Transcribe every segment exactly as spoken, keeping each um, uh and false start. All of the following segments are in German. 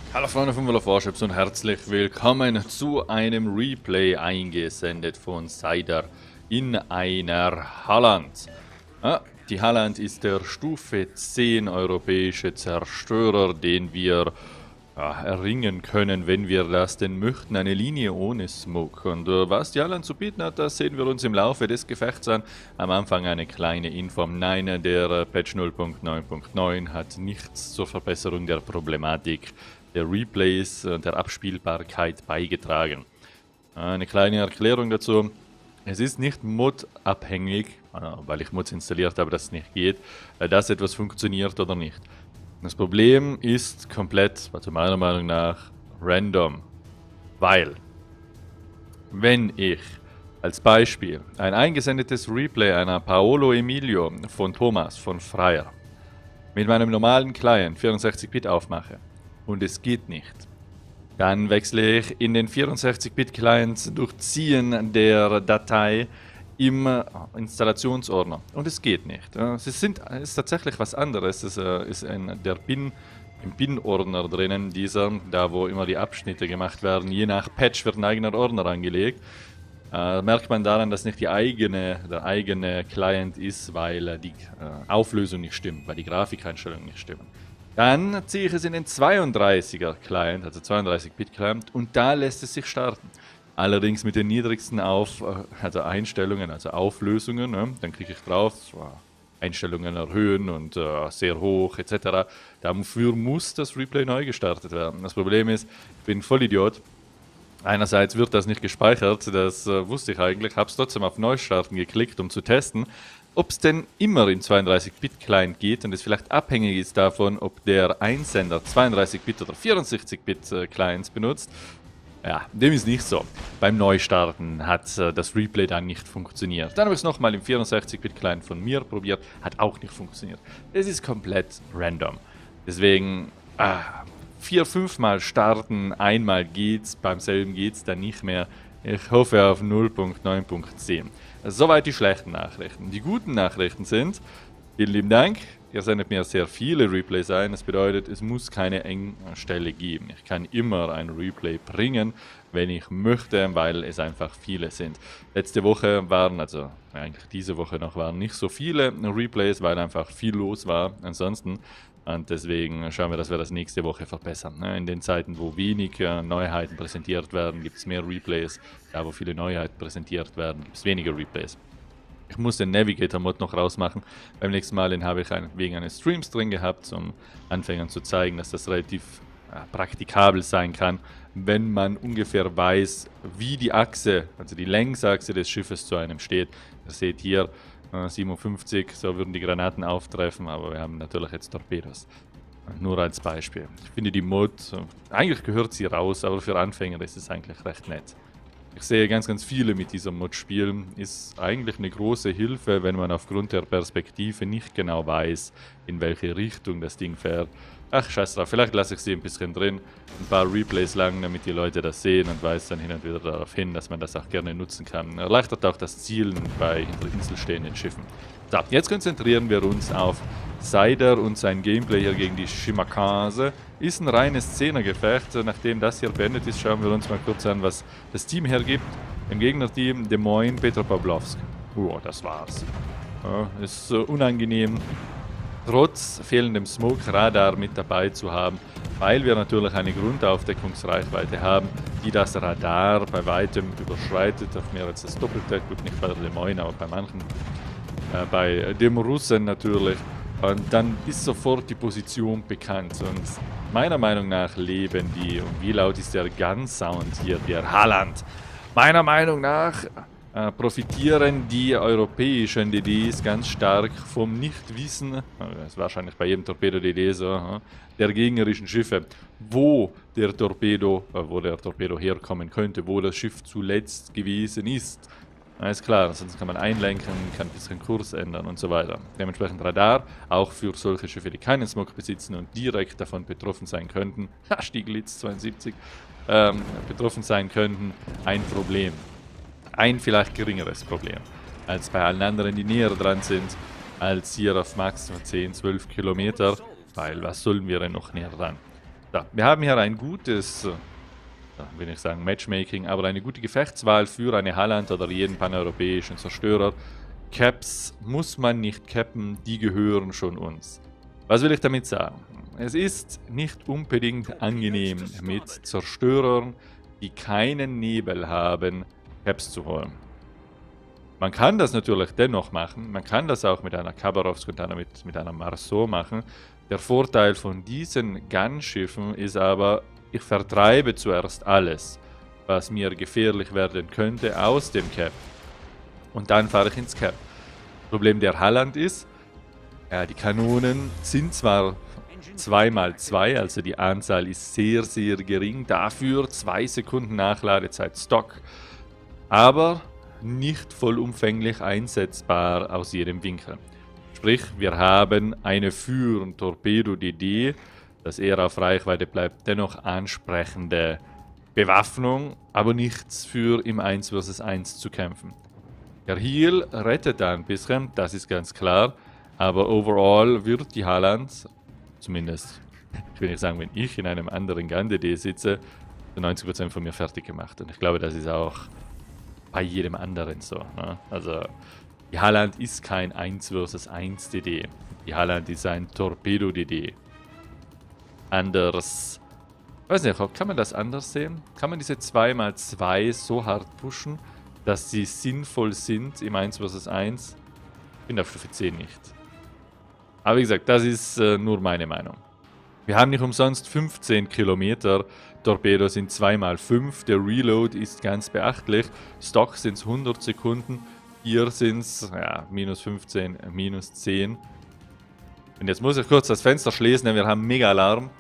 Hallo Freunde von World of Warships und herzlich willkommen zu einem Replay eingesendet von Sider in einer Halland. Ah, die Halland ist der Stufe zehn europäische Zerstörer, den wir ja, erringen können, wenn wir das denn möchten. Eine Linie ohne Smoke. Und äh, was die Halland zu bieten hat, das sehen wir uns im Laufe des Gefechts an. Am Anfang eine kleine Info. Nein, der äh, Patch null Punkt neun Punkt neun hat nichts zur Verbesserung der Problematik der Replays und der Abspielbarkeit beigetragen. Eine kleine Erklärung dazu. Es ist nicht modabhängig, weil ich Mods installiert habe, dass es nicht geht, dass etwas funktioniert oder nicht. Das Problem ist komplett, also meiner Meinung nach, random. Weil, wenn ich als Beispiel ein eingesendetes Replay einer Paolo Emilio von Thomas von Freier mit meinem normalen Client vierundsechzig Bit aufmache, und es geht nicht, dann wechsle ich in den vierundsechzig Bit Client durch Ziehen der Datei im Installationsordner. Und es geht nicht. Es ist, es ist tatsächlich was anderes. Es ist ein, der Bin, im Bin-Ordner drinnen, dieser, da wo immer die Abschnitte gemacht werden. Je nach Patch wird ein eigener Ordner angelegt. Äh, merkt man daran, dass nicht die eigene, der eigene Client ist, weil die äh, Auflösung nicht stimmt, weil die Grafikeinstellungen nicht stimmen. Dann ziehe ich es in den zweiunddreißiger Client, also zweiunddreißig Bit Client, und da lässt es sich starten. Allerdings mit den niedrigsten Auf, also Einstellungen, also Auflösungen, ne? Dann klicke ich drauf, Einstellungen erhöhen und äh, sehr hoch et cetera. Dafür muss das Replay neu gestartet werden. Das Problem ist, ich bin Vollidiot. Einerseits wird das nicht gespeichert, das äh, wusste ich eigentlich, habe es trotzdem auf Neustarten geklickt, um zu testen, ob es denn immer in zweiunddreißig Bit Client geht und es vielleicht abhängig ist davon, ob der Einsender zweiunddreißig Bit oder vierundsechzig Bit äh, Clients benutzt. Ja, dem ist nicht so. Beim Neustarten hat äh, das Replay dann nicht funktioniert. Dann habe ich es nochmal im vierundsechzig Bit Client von mir probiert, hat auch nicht funktioniert. Es ist komplett random. Deswegen, ah, vier, fünf Mal starten, einmal geht's, beim selben geht's dann nicht mehr. Ich hoffe auf null Punkt neun Punkt zehn. Soweit die schlechten Nachrichten. Die guten Nachrichten sind, vielen lieben Dank, ihr sendet mir sehr viele Replays ein. Das bedeutet, es muss keine Engstelle geben. Ich kann immer ein Replay bringen, wenn ich möchte, weil es einfach viele sind. Letzte Woche waren, also eigentlich diese Woche noch, waren nicht so viele Replays, weil einfach viel los war ansonsten. Und deswegen schauen wir, dass wir das nächste Woche verbessern. In den Zeiten, wo wenig Neuheiten präsentiert werden, gibt es mehr Replays. Da, wo viele Neuheiten präsentiert werden, gibt es weniger Replays. Ich muss den Navigator-Mod noch rausmachen. Beim nächsten Mal den habe ich ein, wegen eines Streams drin gehabt, um Anfängern zu zeigen, dass das relativ ja, praktikabel sein kann, wenn man ungefähr weiß, wie die Achse, also die Längsachse des Schiffes zu einem steht. Ihr seht hier, siebenundfünfzig, so würden die Granaten auftreffen, aber wir haben natürlich jetzt Torpedos. Nur als Beispiel. Ich finde die Mod, eigentlich gehört sie raus, aber für Anfänger ist es eigentlich recht nett. Ich sehe ganz, ganz viele mit dieser Mod spielen. Ist eigentlich eine große Hilfe, wenn man aufgrund der Perspektive nicht genau weiß, in welche Richtung das Ding fährt. Ach, scheiß drauf, vielleicht lasse ich sie ein bisschen drin, ein paar Replays lang, damit die Leute das sehen und weisen dann hin und wieder darauf hin, dass man das auch gerne nutzen kann. Erleichtert auch das Zielen bei hinter Insel stehenden Schiffen. So, jetzt konzentrieren wir uns auf Sider und sein Gameplay hier gegen die Shimakaze. Ist ein reines Zehnergefecht. Nachdem das hier beendet ist, schauen wir uns mal kurz an, was das Team hergibt. Im Gegnerteam Des Moines, Petropavlovsk. Oh, das war's. Ja, ist uh, unangenehm, trotz fehlendem Smoke-Radar mit dabei zu haben, weil wir natürlich eine Grundaufdeckungsreichweite haben, die das Radar bei weitem überschreitet, auf mehr als das Doppelte, gut nicht bei der Des Moines, aber bei manchen, äh, bei dem Russen natürlich, und dann ist sofort die Position bekannt und meiner Meinung nach leben die, und wie laut ist der Gun-Sound hier, der Halland, meiner Meinung nach Äh, profitieren die europäischen D Ds ganz stark vom Nichtwissen, das ist wahrscheinlich bei jedem Torpedo-D D so, äh, der gegnerischen Schiffe, wo der Torpedo, äh, wo der Torpedo herkommen könnte, wo das Schiff zuletzt gewesen ist. Alles klar, sonst kann man einlenken, kann ein bisschen Kurs ändern und so weiter. Dementsprechend Radar, auch für solche Schiffe, die keinen Smog besitzen und direkt davon betroffen sein könnten, ha, Stieglitz zweiundsiebzig, ähm, betroffen sein könnten, ein Problem. Ein vielleicht geringeres Problem als bei allen anderen, die näher dran sind, als hier auf maximal zehn, zwölf Kilometer, weil was sollen wir denn noch näher dran? So, wir haben hier ein gutes, äh, will ich sagen Matchmaking, aber eine gute Gefechtswahl für eine Halland oder jeden paneuropäischen Zerstörer. Caps muss man nicht cappen, die gehören schon uns. Was will ich damit sagen? Es ist nicht unbedingt angenehm, mit Zerstörern, die keinen Nebel haben, Caps zu holen. Man kann das natürlich dennoch machen, man kann das auch mit einer Khabarovsk und einer mit, mit einer Marceau machen. Der Vorteil von diesen Gunschiffen ist aber, ich vertreibe zuerst alles, was mir gefährlich werden könnte, aus dem Cap. Und dann fahre ich ins Cap. Problem der Halland ist, ja, die Kanonen sind zwar zwei mal zwei, also die Anzahl ist sehr, sehr gering, dafür zwei Sekunden Nachladezeit Stock, aber nicht vollumfänglich einsetzbar aus jedem Winkel. Sprich, wir haben eine für ein Torpedo-D D, das eher auf Reichweite bleibt, dennoch ansprechende Bewaffnung, aber nichts für im eins versus eins zu kämpfen. Der Heal rettet da ein bisschen, das ist ganz klar, aber overall wird die Halland, zumindest, ich will nicht sagen, wenn ich in einem anderen Gun-D D sitze, zu neunzig Prozent von mir fertig gemacht. Und ich glaube, das ist auch bei jedem anderen so. Ne? Also, die Halland ist kein eins versus eins D D. Die Halland ist ein Torpedo-D D. Anders, weiß nicht, kann man das anders sehen? Kann man diese zwei mal zwei so hart pushen, dass sie sinnvoll sind im eins versus eins? Ich bin dafür für zehn nicht. Aber wie gesagt, das ist äh, nur meine Meinung. Wir haben nicht umsonst fünfzehn Kilometer. Torpedos sind zwei mal fünf. Der Reload ist ganz beachtlich. Stock sind es hundert Sekunden. Hier sind es ja, minus fünfzehn, minus zehn. Und jetzt muss ich kurz das Fenster schließen, denn wir haben mega Alarm.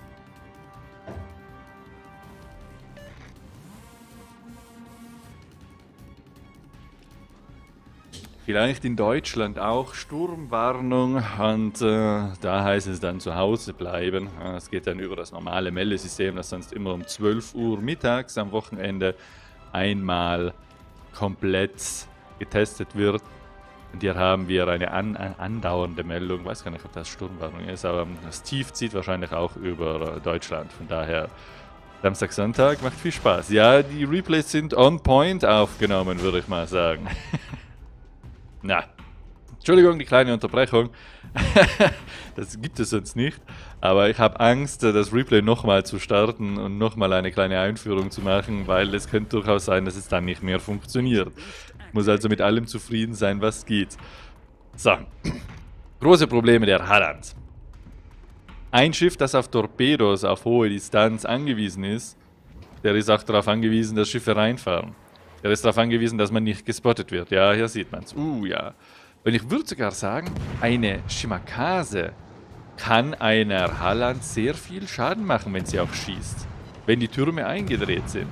Vielleicht in Deutschland auch Sturmwarnung und äh, da heißt es dann zu Hause bleiben. Es geht dann über das normale Meldesystem, das sonst immer um zwölf Uhr mittags am Wochenende einmal komplett getestet wird. Und hier haben wir eine, an, eine andauernde Meldung. Ich weiß gar nicht, ob das Sturmwarnung ist, aber das Tief zieht wahrscheinlich auch über Deutschland. Von daher Samstag, Sonntag macht viel Spaß. Ja, die Replays sind on point aufgenommen, würde ich mal sagen. Na, Entschuldigung, die kleine Unterbrechung. Das gibt es sonst nicht. Aber ich habe Angst, das Replay nochmal zu starten und nochmal eine kleine Einführung zu machen, weil es könnte durchaus sein, dass es dann nicht mehr funktioniert. Ich muss also mit allem zufrieden sein, was geht. So, große Probleme der Halland. Ein Schiff, das auf Torpedos auf hohe Distanz angewiesen ist, der ist auch darauf angewiesen, dass Schiffe reinfahren. Der ist darauf angewiesen, dass man nicht gespottet wird. Ja, hier sieht man es. Uh, ja. Und ich würde sogar sagen, eine Shimakaze kann einer Halland sehr viel Schaden machen, wenn sie auch schießt. Wenn die Türme eingedreht sind.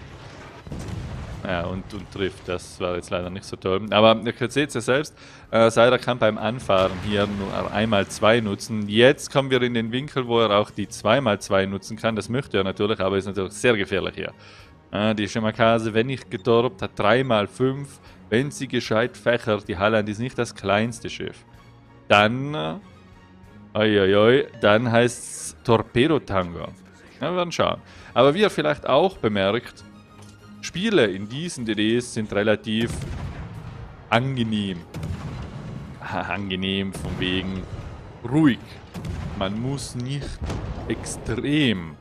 Ja, und, und trifft. Das war jetzt leider nicht so toll. Aber ihr seht es ja selbst. Äh, Seider kann beim Anfahren hier nur einmal zwei nutzen. Jetzt kommen wir in den Winkel, wo er auch die zwei mal zwei nutzen kann. Das möchte er natürlich, aber ist natürlich sehr gefährlich hier. Äh, die Shimakaze, wenn nicht gedorbt, hat drei mal fünf. Wenn sie gescheit fächert, die Halland ist nicht das kleinste Schiff. Dann, äh, oi, oi, oi, dann heißt es Torpedo-Tango. Ja, wir werden schauen. Aber wie ihr vielleicht auch bemerkt, Spiele in diesen D Ds sind relativ angenehm. Angenehm von wegen ruhig. Man muss nicht extrem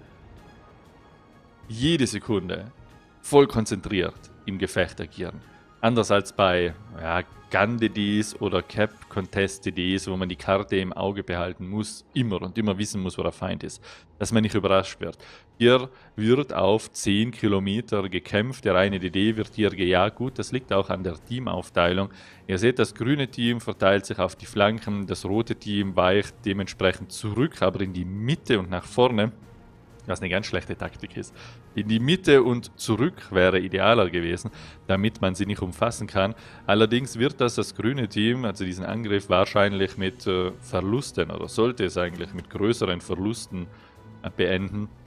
jede Sekunde voll konzentriert im Gefecht agieren. Anders als bei ja, Gun-D Ds oder Cap-Contest-D Ds, wo man die Karte im Auge behalten muss, immer und immer wissen muss, wo der Feind ist, dass man nicht überrascht wird. Hier wird auf zehn Kilometer gekämpft, der eine D D wird hier gejagt. Gut, das liegt auch an der Teamaufteilung. Ihr seht, das grüne Team verteilt sich auf die Flanken, das rote Team weicht dementsprechend zurück, aber in die Mitte und nach vorne, was eine ganz schlechte Taktik ist. In die Mitte und zurück wäre idealer gewesen, damit man sie nicht umfassen kann. Allerdings wird das das grüne Team, also diesen Angriff, wahrscheinlich mit äh, Verlusten, oder sollte es eigentlich mit größeren Verlusten äh, beenden.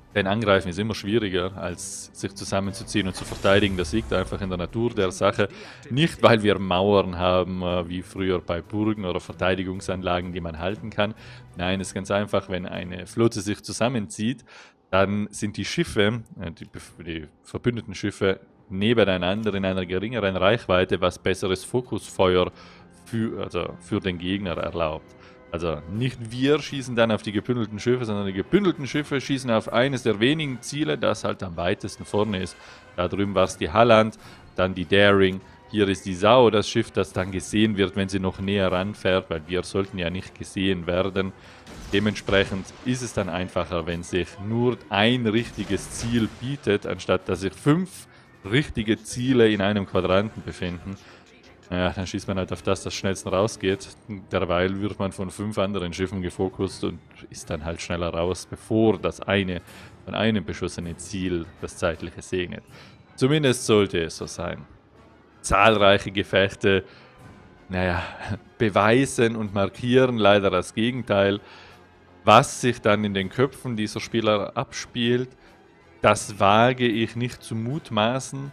Denn Angreifen ist immer schwieriger, als sich zusammenzuziehen und zu verteidigen. Das liegt einfach in der Natur der Sache. Nicht, weil wir Mauern haben, wie früher bei Burgen oder Verteidigungsanlagen, die man halten kann. Nein, es ist ganz einfach, wenn eine Flotte sich zusammenzieht, dann sind die Schiffe, die, die verbündeten Schiffe, nebeneinander in einer geringeren Reichweite, was besseres Fokusfeuer für, also für den Gegner erlaubt. Also nicht wir schießen dann auf die gebündelten Schiffe, sondern die gebündelten Schiffe schießen auf eines der wenigen Ziele, das halt am weitesten vorne ist. Da drüben war es die Halland, dann die Daring, hier ist die Sau, das Schiff, das dann gesehen wird, wenn sie noch näher ranfährt, weil wir sollten ja nicht gesehen werden. Dementsprechend ist es dann einfacher, wenn sich nur ein richtiges Ziel bietet, anstatt dass sich fünf richtige Ziele in einem Quadranten befinden. Ja, dann schießt man halt auf das, das schnellsten rausgeht. Derweil wird man von fünf anderen Schiffen gefokust und ist dann halt schneller raus, bevor das eine von einem beschossene Ziel das zeitliche segnet. Zumindest sollte es so sein. Zahlreiche Gefechte, naja, beweisen und markieren leider das Gegenteil. Was sich dann in den Köpfen dieser Spieler abspielt, das wage ich nicht zu mutmaßen.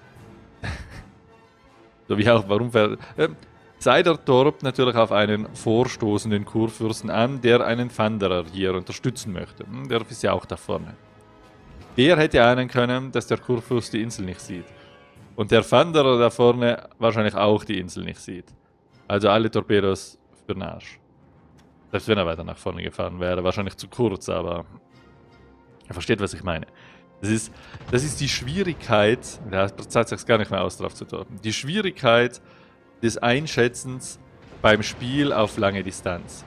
So wie auch, warum ver äh, Seider torbt natürlich auf einen vorstoßenden Kurfürsten an, der einen Wanderer hier unterstützen möchte. Der ist ja auch da vorne. Der hätte ahnen können, dass der Kurfürst die Insel nicht sieht. Und der Wanderer da vorne wahrscheinlich auch die Insel nicht sieht. Also alle Torpedos für den Arsch. Selbst wenn er weiter nach vorne gefahren wäre, wahrscheinlich zu kurz, aber er versteht, was ich meine. Das ist, das ist die Schwierigkeit, da zahlt sich gar nicht mehr aus, drauf zu torben, die Schwierigkeit des Einschätzens beim Spiel auf lange Distanz.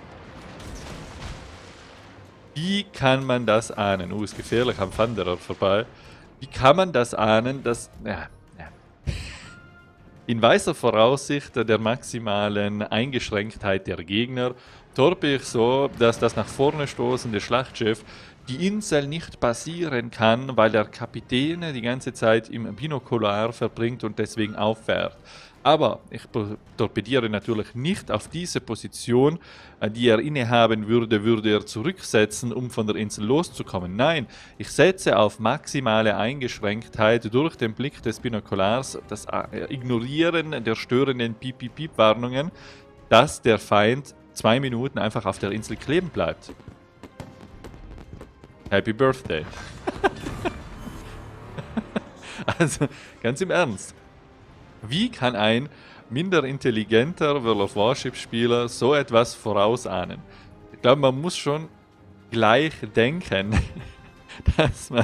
Wie kann man das ahnen? Oh, ist gefährlich am Wanderer vorbei. Wie kann man das ahnen, dass... Ja, ja. In weißer Voraussicht der maximalen Eingeschränktheit der Gegner torpe ich so, dass das nach vorne stoßende Schlachtschiff die Insel nicht passieren kann, weil der Kapitän die ganze Zeit im Binokular verbringt und deswegen auffährt. Aber ich torpediere natürlich nicht auf diese Position, die er innehaben würde, würde er zurücksetzen, um von der Insel loszukommen. Nein, ich setze auf maximale Eingeschränktheit durch den Blick des Binokulars, das Ignorieren der störenden Piep-Piep-Piep-Warnungen, dass der Feind zwei Minuten einfach auf der Insel kleben bleibt. Happy Birthday. Also, ganz im Ernst. Wie kann ein minder intelligenter World of Warship-Spieler so etwas vorausahnen? Ich glaube, man muss schon gleich denken, dass man,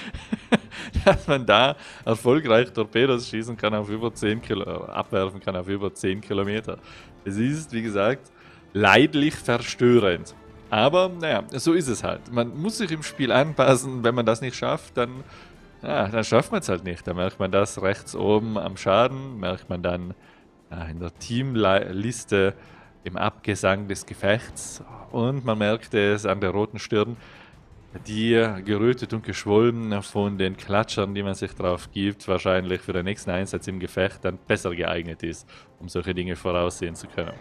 dass man da erfolgreich Torpedos schießen kann auf über zehn Kilometer, abwerfen kann auf über zehn Kilometer. Es ist, wie gesagt, leidlich verstörend. Aber, naja, so ist es halt. Man muss sich im Spiel anpassen. Wenn man das nicht schafft, dann, ja, dann schafft man es halt nicht. Dann merkt man das rechts oben am Schaden, merkt man dann ja, in der Teamliste im Abgesang des Gefechts und man merkt es an der roten Stirn, die gerötet und geschwollen von den Klatschern, die man sich drauf gibt, wahrscheinlich für den nächsten Einsatz im Gefecht dann besser geeignet ist, um solche Dinge voraussehen zu können.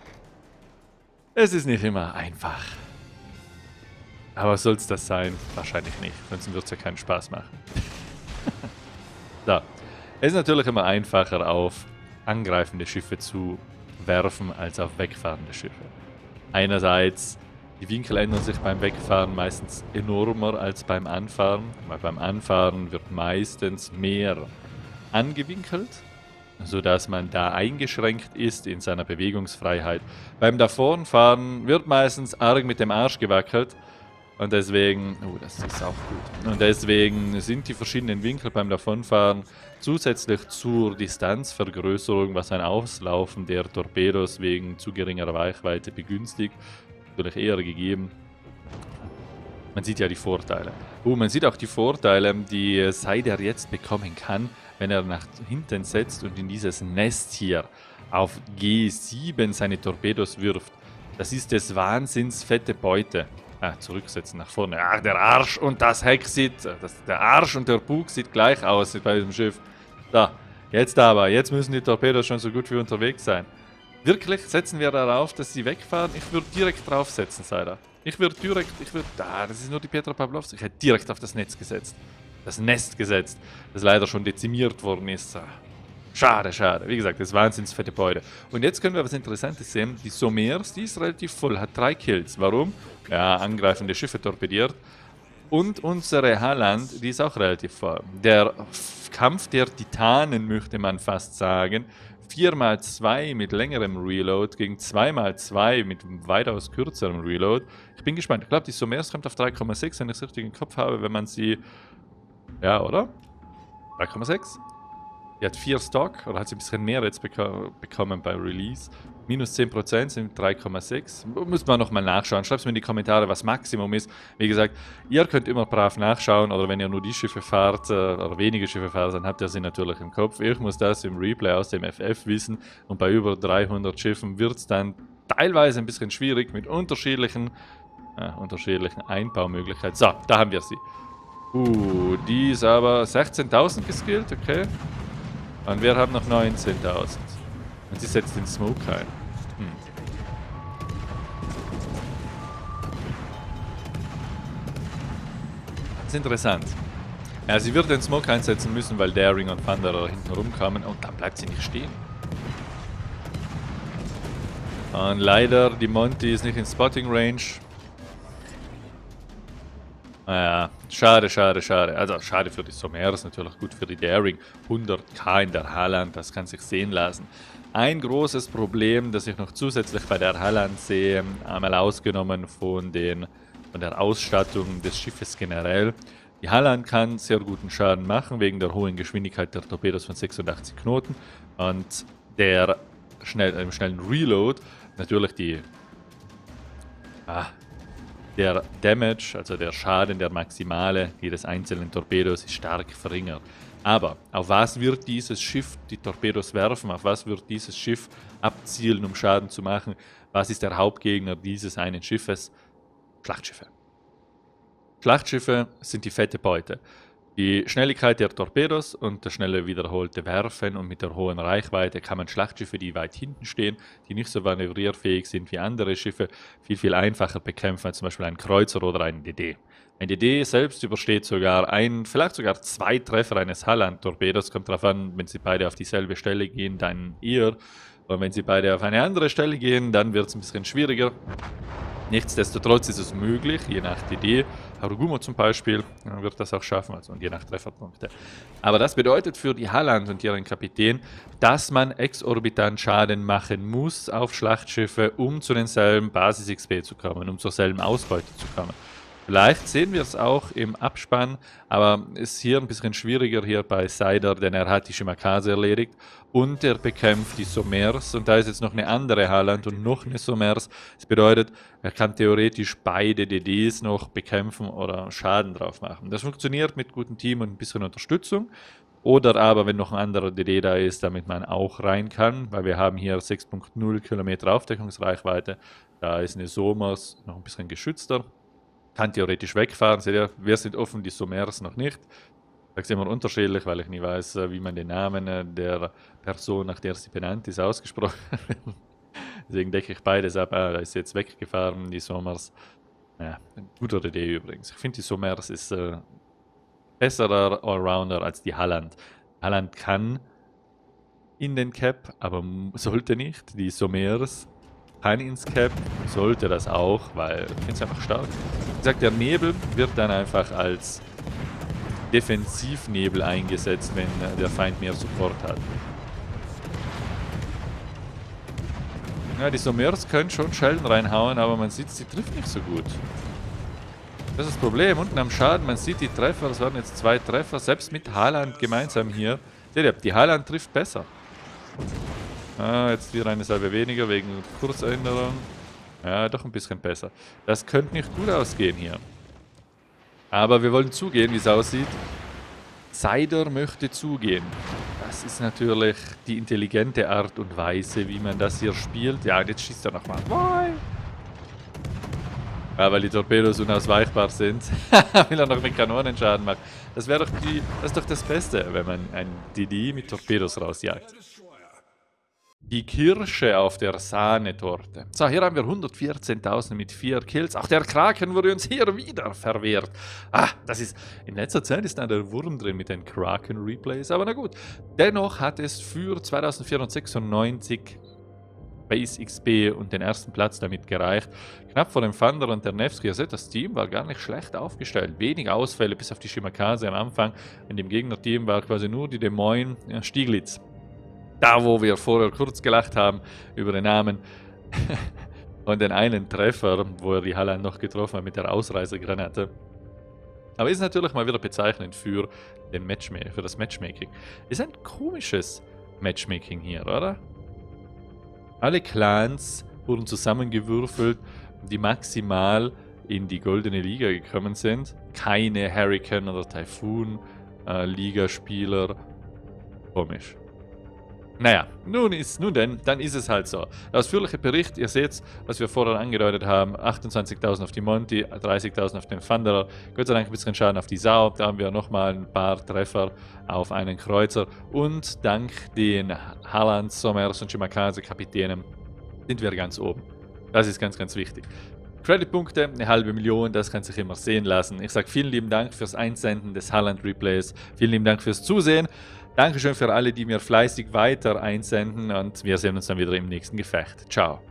Es ist nicht immer einfach. Aber soll es das sein? Wahrscheinlich nicht, sonst wird es ja keinen Spaß machen. So. Es ist natürlich immer einfacher, auf angreifende Schiffe zu werfen, als auf wegfahrende Schiffe. Einerseits, die Winkel ändern sich beim Wegfahren meistens enormer als beim Anfahren, weil beim Anfahren wird meistens mehr angewinkelt, sodass man da eingeschränkt ist in seiner Bewegungsfreiheit. Beim Davonfahren wird meistens arg mit dem Arsch gewackelt. Und deswegen, oh, das ist auch gut. Und deswegen sind die verschiedenen Winkel beim Davonfahren zusätzlich zur Distanzvergrößerung, was ein Auslaufen der Torpedos wegen zu geringer Reichweite begünstigt, natürlich eher gegeben. Man sieht ja die Vorteile. Oh, man sieht auch die Vorteile, die Seider jetzt bekommen kann, wenn er nach hinten setzt und in dieses Nest hier auf G sieben seine Torpedos wirft. Das ist des Wahnsinns fette Beute. Ah, zurücksetzen, nach vorne. Ah, der Arsch und das Heck sieht, das, der Arsch und der Bug sieht gleich aus bei diesem Schiff. Da, jetzt aber, jetzt müssen die Torpedos schon so gut wie unterwegs sein. Wirklich setzen wir darauf, dass sie wegfahren? Ich würde direkt draufsetzen, Seider. Ich würde direkt, ich würde, ah, das ist nur die Petra Pawlowska, ich hätte direkt auf das Netz gesetzt. Das Nest gesetzt, das leider schon dezimiert worden ist. Schade, schade. Wie gesagt, das wahnsinns fette Beute. Und jetzt können wir was Interessantes sehen. Die Somers, die ist relativ voll, hat drei Kills. Warum? Ja, angreifende Schiffe torpediert. Und unsere Haaland, die ist auch relativ voll. Der Kampf der Titanen, möchte man fast sagen. vier mal zwei mit längerem Reload gegen zwei mal zwei mit weitaus kürzerem Reload. Ich bin gespannt. Ich glaube, die Somers kommt auf drei Komma sechs, wenn ich es richtig im Kopf habe, wenn man sie... Ja, oder? drei Komma sechs? Die hat vier Stock, oder hat sie ein bisschen mehr jetzt beko bekommen bei Release. Minus zehn Prozent sind drei Komma sechs. Muss man nochmal nachschauen. Schreibt mir in die Kommentare, was Maximum ist. Wie gesagt, ihr könnt immer brav nachschauen, oder wenn ihr nur die Schiffe fahrt, äh, oder wenige Schiffe fahrt, dann habt ihr sie natürlich im Kopf. Ich muss das im Replay aus dem F F wissen, und bei über dreihundert Schiffen wird es dann teilweise ein bisschen schwierig mit unterschiedlichen, äh, unterschiedlichen Einbaumöglichkeiten. So, da haben wir sie. Uh, die ist aber sechzehntausend geskillt, okay. Und wir haben noch neunzehntausend. Und sie setzt den Smoke ein. Hm. Das ist interessant. Ja, sie wird den Smoke einsetzen müssen, weil Daring und Thunderer hinten rumkamen. Und dann bleibt sie nicht stehen. Und leider, die Monty ist nicht in Spotting Range. Naja, schade, schade, schade. Also schade für die Somers, natürlich gut für die Daring. hunderttausend in der Haaland, das kann sich sehen lassen. Ein großes Problem, das ich noch zusätzlich bei der Haaland sehe, einmal ausgenommen von, den, von der Ausstattung des Schiffes generell. Die Haaland kann sehr guten Schaden machen, wegen der hohen Geschwindigkeit der Torpedos von sechsundachtzig Knoten und der schnell, äh, schnellen Reload. Natürlich die... Ah, Der Damage, also der Schaden, der maximale jedes einzelnen Torpedos ist stark verringert. Aber auf was wird dieses Schiff die Torpedos werfen? Auf was wird dieses Schiff abzielen, um Schaden zu machen? Was ist der Hauptgegner dieses einen Schiffes? Schlachtschiffe. Schlachtschiffe sind die fette Beute. Die Schnelligkeit der Torpedos und das schnelle wiederholte Werfen und mit der hohen Reichweite kann man Schlachtschiffe, die weit hinten stehen, die nicht so manövrierfähig sind wie andere Schiffe, viel, viel einfacher bekämpfen als zum Beispiel ein Kreuzer oder ein D D. Ein D D selbst übersteht sogar ein, vielleicht sogar zwei Treffer eines Haaland-Torpedos, kommt darauf an, wenn sie beide auf dieselbe Stelle gehen, dann eher. Und wenn sie beide auf eine andere Stelle gehen, dann wird es ein bisschen schwieriger. Nichtsdestotrotz ist es möglich, je nach D D, Harugumo zum Beispiel, wird das auch schaffen, also und je nach Trefferpunkte. Aber das bedeutet für die Haaland und ihren Kapitän, dass man exorbitant Schaden machen muss auf Schlachtschiffe, um zu denselben Basis-X P zu kommen, um zur selben Ausbeute zu kommen. Vielleicht sehen wir es auch im Abspann, aber es ist hier ein bisschen schwieriger hier bei Cider, denn er hat die Shimakaze erledigt und er bekämpft die Somers und da ist jetzt noch eine andere Haaland und noch eine Somers. Das bedeutet, er kann theoretisch beide D Ds noch bekämpfen oder Schaden drauf machen. Das funktioniert mit gutem Team und ein bisschen Unterstützung. Oder aber, wenn noch ein anderer D D da ist, damit man auch rein kann, weil wir haben hier sechs Komma null Kilometer Aufdeckungsreichweite. Da ist eine Somers noch ein bisschen geschützter. Kann theoretisch wegfahren. Seht ihr, wir sind offen, die Somers noch nicht. Das ist immer unterschiedlich, weil ich nie weiß, wie man den Namen der Person, nach der sie benannt ist, ausgesprochen wird. Deswegen decke ich beides ab. Ah, da ist jetzt weggefahren, die Somers. Ja, ein guter D D übrigens. Ich finde, die Somers ist äh, besserer Allrounder als die Haaland. Haaland kann in den Cap, aber sollte nicht. Die Somers kann ins Cap, sollte das auch, weil ich finde es einfach stark. Wie gesagt, der Nebel wird dann einfach als Defensivnebel eingesetzt, wenn der Feind mehr Support hat. Ja, die Somers können schon Schellen reinhauen, aber man sieht, sie trifft nicht so gut. Das ist das Problem. Unten am Schaden, man sieht die Treffer, das waren jetzt zwei Treffer, selbst mit Haaland gemeinsam hier. Seht ihr, die Haaland trifft besser. Ah, jetzt wieder eine Salve weniger wegen Kursänderung. Ja, doch ein bisschen besser. Das könnte nicht gut ausgehen hier. Aber wir wollen zugehen, wie es aussieht. Cider möchte zugehen. Das ist natürlich die intelligente Art und Weise, wie man das hier spielt. Ja, und jetzt schießt er nochmal. Ja, weil die Torpedos unausweichbar sind. Will er noch mit Kanonenschaden machen. Das wäre doch die, das ist doch das Beste, wenn man ein D D mit Torpedos rausjagt. Die Kirsche auf der Sahnetorte. So, hier haben wir hundertvierzehntausend mit vier Kills. Auch der Kraken wurde uns hier wieder verwehrt. Ah, das ist... In letzter Zeit ist da der Wurm drin mit den Kraken-Replays. Aber na gut. Dennoch hat es für zweitausendvierhundertsechsundneunzig Base X P und den ersten Platz damit gereicht. Knapp vor dem Thunder und der Nevsky. Ihr seht, das Team war gar nicht schlecht aufgestellt. Wenig Ausfälle, bis auf die Shimakaze am Anfang. In dem Gegnerteam war quasi nur die Des Moines, ja, Stieglitz. Da, wo wir vorher kurz gelacht haben über den Namen und den einen Treffer, wo er die Halland noch getroffen hat mit der Ausreißergranate. Aber ist natürlich mal wieder bezeichnend für, den Matchma für das Matchmaking. Ist ein komisches Matchmaking hier, oder? Alle Clans wurden zusammengewürfelt, die maximal in die Goldene Liga gekommen sind. Keine Hurricane oder Typhoon äh, Ligaspieler. Komisch. Naja, nun ist, nun denn, dann ist es halt so. Der ausführliche Bericht, ihr seht, was wir vorher angedeutet haben, achtundzwanzigtausend auf die Monty, dreißigtausend auf den Thunderer, Gott sei Dank ein bisschen Schaden auf die Sau, da haben wir nochmal ein paar Treffer auf einen Kreuzer und dank den Halland, Sommers und Shimakaze Kapitänen sind wir ganz oben. Das ist ganz, ganz wichtig. Creditpunkte, eine halbe Million, das kann sich immer sehen lassen. Ich sage vielen lieben Dank fürs Einsenden des Halland Replays, vielen lieben Dank fürs Zusehen. Dankeschön für alle, die mir fleißig weiter einsenden und wir sehen uns dann wieder im nächsten Gefecht. Ciao.